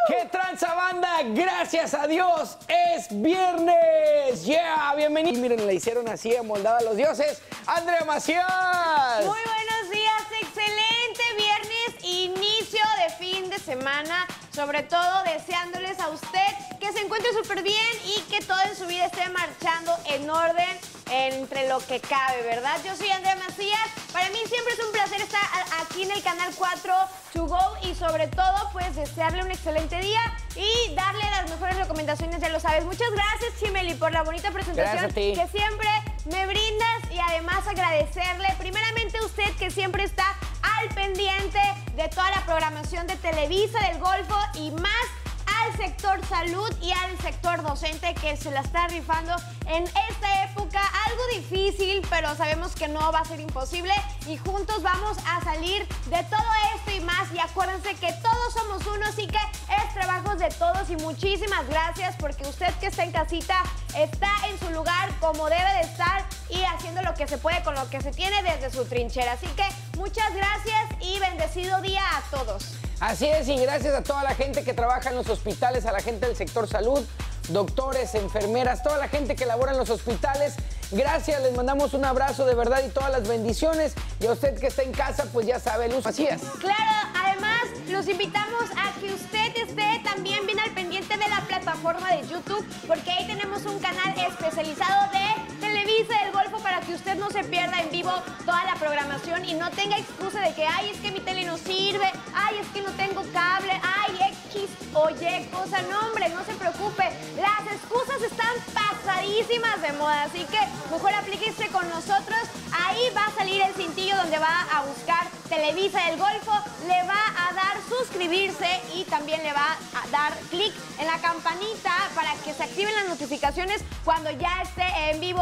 ¿Qué tranza, banda? Gracias a Dios, es viernes. ¡Yeah! Bienvenidos. Miren, le hicieron así, amoldada a los dioses. ¡Andrea Macías! Muy buenos días, excelente viernes, inicio de fin de semana. Sobre todo deseándoles a usted que se encuentre súper bien y que todo en su vida esté marchando en orden entre lo que cabe, ¿verdad? Yo soy Andrea Macías. Para mí siempre es un placer estar aquí en el Canal 4 To Go y sobre todo, pues, desearle un excelente día y darle las mejores recomendaciones, ya lo sabes. Muchas gracias, Chimeli, por la bonita presentación que siempre me brindas y además agradecerle primeramente a usted que siempre está al pendiente de toda la programación de Televisa, del Golfo y más, al sector salud y al sector docente que se la está rifando en esta época, algo difícil, pero sabemos que no va a ser imposible y juntos vamos a salir de todo esto y más. Y acuérdense que todos somos uno, así que es trabajo de todos y muchísimas gracias porque usted que está en casita está en su lugar como debe de estar y haciendo lo que se puede con lo que se tiene desde su trinchera. Así que muchas gracias y bendecido día a todos. Así es, y gracias a toda la gente que trabaja en los hospitales, a la gente del sector salud, doctores, enfermeras, toda la gente que labora en los hospitales. Gracias, les mandamos un abrazo de verdad y todas las bendiciones. Y a usted que está en casa, pues ya sabe, Luz Macías. Claro, además los invitamos a que usted esté también bien al pendiente de la plataforma de YouTube, porque ahí tenemos un canal especializado de Televisa del Golfo para que usted no se pierda en vivo toda la programación y no tenga excusa de que, ay, es que mi tele no sirve, ay, es que no tengo cable, ay, X o Y cosa. No, hombre, no se preocupe. Las excusas están pasadísimas de moda, así que mejor aplíquese con nosotros. Ahí va a salir el cintillo donde va a buscar Televisa del Golfo, le va a dar suscribirse y también le va a dar clic en la campanita para que se activen las notificaciones cuando ya esté en vivo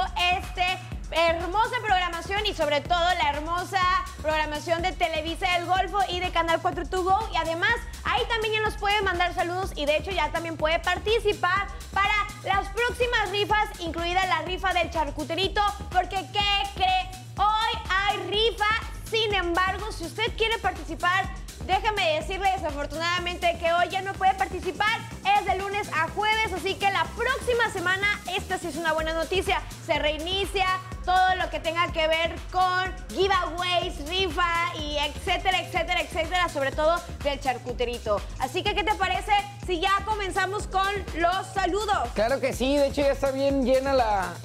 hermosa programación y sobre todo la hermosa programación de Televisa del Golfo y de Canal 4 To Go. Y además, ahí también ya nos puede mandar saludos y de hecho ya también puede participar para las próximas rifas, incluida la rifa del charcuterito, porque ¿qué cree? Hoy hay rifa. Sin embargo, si usted quiere participar, déjame decirle desafortunadamente que hoy ya no puede participar, es de lunes a jueves, así que la próxima semana, esta sí es una buena noticia, se reinicia todo lo que tenga que ver con giveaways, rifa y etcétera, etcétera, etcétera, sobre todo del charcuterito. Así que, ¿qué te parece si ya comenzamos con los saludos? Claro que sí, de hecho ya está bien llena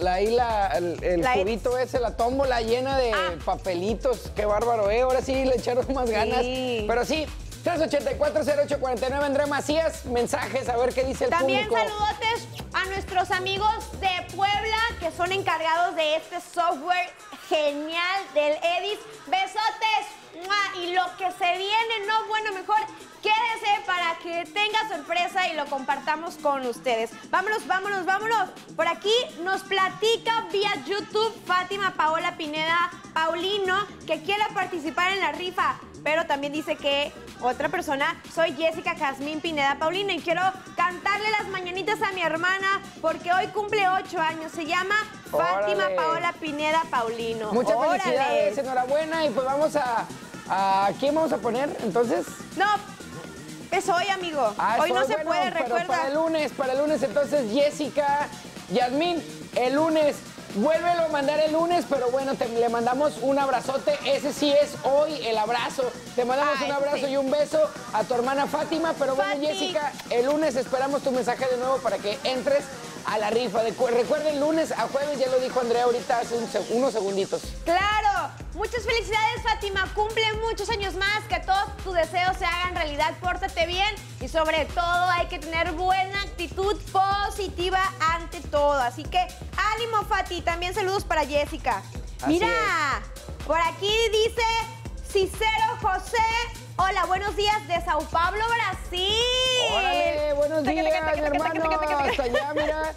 el cubito ese, la tómbola llena de papelitos, qué bárbaro, ahora sí le echaron más ganas, pero sí. 384-0849, Andrea Macías, mensajes, a ver qué dice el También público. saludotes a nuestros amigos de Puebla que son encargados de este software genial del Edis. Besotes, ¡mua! Y lo que se viene, no, bueno, mejor quédese para que tenga sorpresa y lo compartamos con ustedes. Vámonos, vámonos, vámonos. Por aquí nos platica vía YouTube Fátima Paola Pineda Paulino que quiere participar en la rifa, pero también dice que otra persona, soy Jessica Jazmín Pineda Paulino y quiero cantarle las mañanitas a mi hermana porque hoy cumple 8 años. Se llama Fátima Paola Pineda Paulino. Muchas felicidades, enhorabuena. Y pues vamos a ¿quién vamos a poner entonces? No, es hoy, amigo. Hoy no se puede, recuerda. Para el lunes entonces, Jessica Jazmín, el lunes. Vuélvelo a mandar el lunes, pero bueno, le mandamos un abrazote. Ese sí es hoy el abrazo. Te mandamos un abrazo y un beso a tu hermana Fátima. Pero bueno, Jessica, el lunes esperamos tu mensaje de nuevo para que entres a la rifa. Recuerden, lunes a jueves, ya lo dijo Andrea ahorita hace unos segunditos. ¡Claro! Muchas felicidades, Fátima. Cumple muchos años más, que todos tus deseos se hagan realidad. Pórtate bien y sobre todo hay que tener buena actitud positiva ante todo. Así que ánimo, Fati. También saludos para Jessica. Mira, por aquí dice Cicero José. Hola, buenos días de Sao Paulo, Brasil. Órale, buenos días, mi hermano. Hasta allá, mira.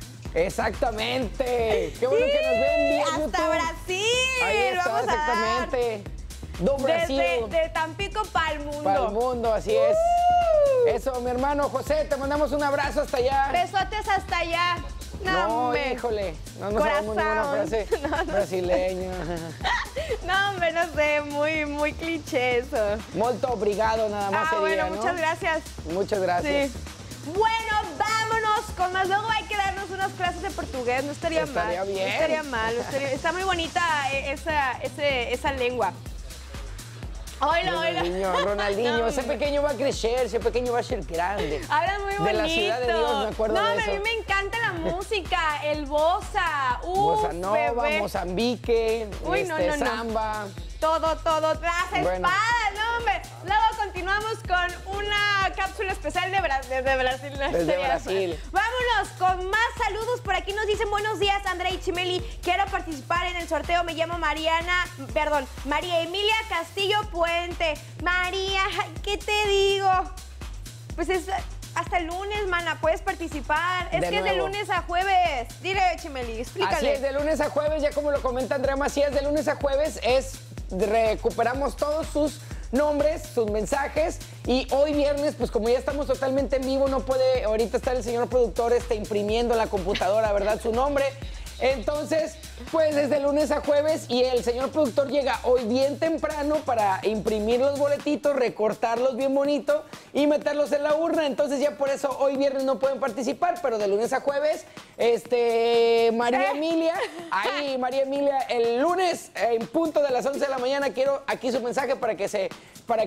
Exactamente. Qué bueno que nos ven bien. Hasta YouTube. Brasil. Ahí está, vamos exactamente. Do Brasil. Desde Tampico para el mundo. Para el mundo, así es. Eso, mi hermano José, te mandamos un abrazo hasta allá. Besotes hasta allá. No, hombre. híjole, no nos sabemos ninguna frase brasileña. No, hombre, no sé, muy cliché eso. Molto obrigado, nada más sería, bueno, ¿no? muchas gracias. Muchas gracias. Sí. Bueno, vámonos con más. Luego hay que darnos unas clases de portugués, no estaría mal. Estaría bien. No estaría mal, está muy bonita esa lengua. Oilo. Ronaldinho, No, ese pequeño va a crecer, ese pequeño va a ser grande. Habla muy bonito. De la ciudad de Dios, me acuerdo de eso. A mí me encanta la música, el bossa. Bossa Nova, bebé. Mozambique, Uy, no. samba. Todo, las Bueno. espadas, no, hombre. Luego continuamos con una cápsula especial de Brasil. Desde Brasil. Vámonos con más saludos. Por aquí nos dicen buenos días, Andrea y Chimeli. Quiero participar en el sorteo. Me llamo María Emilia Castillo Puente. María, ¿qué te digo? Pues es hasta el lunes, mana, puedes participar. Es que es de lunes a jueves. Dile, Chimeli, explícale. Así es, de lunes a jueves, ya como lo comenta Andrea Macías, de lunes a jueves recuperamos todos sus nombres, sus mensajes, y hoy viernes, pues como ya estamos totalmente en vivo, no puede ahorita estar el señor productor imprimiendo en la computadora, ¿verdad? Su nombre. Entonces, pues desde lunes a jueves, y el señor productor llega hoy bien temprano para imprimir los boletitos, recortarlos bien bonito y meterlos en la urna. Entonces ya por eso hoy viernes no pueden participar, pero de lunes a jueves, María Emilia, el lunes en punto de las 11 de la mañana, quiero aquí su mensaje para que se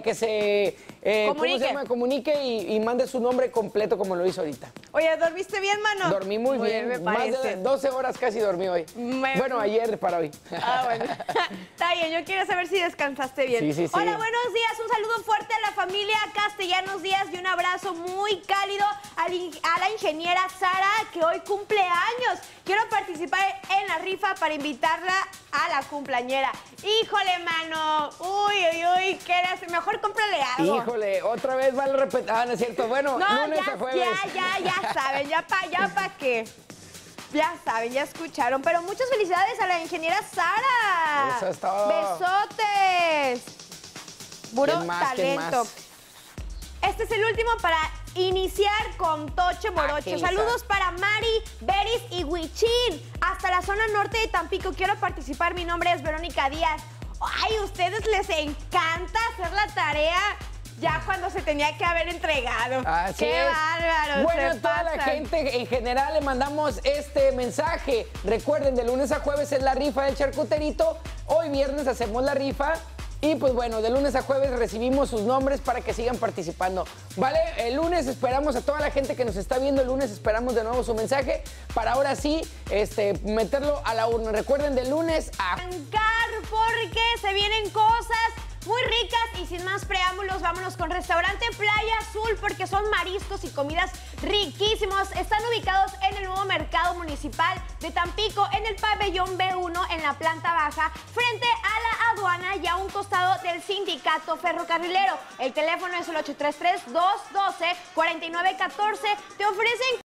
comunique y mande su nombre completo como lo hizo ahorita. Oye, ¿dormiste bien, mano? Dormí muy bien, me más parece. de 12 horas casi dormí hoy. Bueno, ayer para hoy. Bueno. Está bien, yo quiero saber si descansaste bien. Sí. Hola, buenos días. Un saludo fuerte a la familia Castellanos Díaz y un abrazo muy cálido a la ingeniera Sara, que hoy cumple años. Quiero participar en la rifa para invitarla a la cumpleañera. Híjole, mano. Uy, ¿qué eres? Mejor cómprale algo. Híjole, otra vez vale repetir. Ah, no es cierto. Bueno, lunes a jueves. Ya saben, ya pa' qué. Ya saben, ya escucharon. Pero muchas felicidades a la ingeniera Sara. Eso es todo. Besotes. Puro talento. Este es el último para iniciar con Toche Morocho. Saludos para Mari, Beris y Huichín. Hasta la zona norte de Tampico. Quiero participar. Mi nombre es Verónica Díaz. Ay, a ustedes les encanta hacer la tarea ya cuando se tenía que haber entregado. Así ¡Qué es. bárbaro! Bueno, a toda la gente en general le mandamos este mensaje. Recuerden, de lunes a jueves es la rifa del charcuterito. Hoy viernes hacemos la rifa. Y pues bueno, de lunes a jueves recibimos sus nombres para que sigan participando. ¿Vale? El lunes esperamos a toda la gente que nos está viendo. El lunes esperamos de nuevo su mensaje para ahora sí meterlo a la urna. Recuerden, de lunes a... Porque se vienen cosas muy ricas, y sin más preámbulos, vámonos con Restaurante Playa Azul, porque son mariscos y comidas riquísimos. Están ubicados en el nuevo mercado municipal de Tampico, en el pabellón B1, en la planta baja, frente a la aduana y a un costado del sindicato ferrocarrilero. El teléfono es el 833-212-4914. Te ofrecen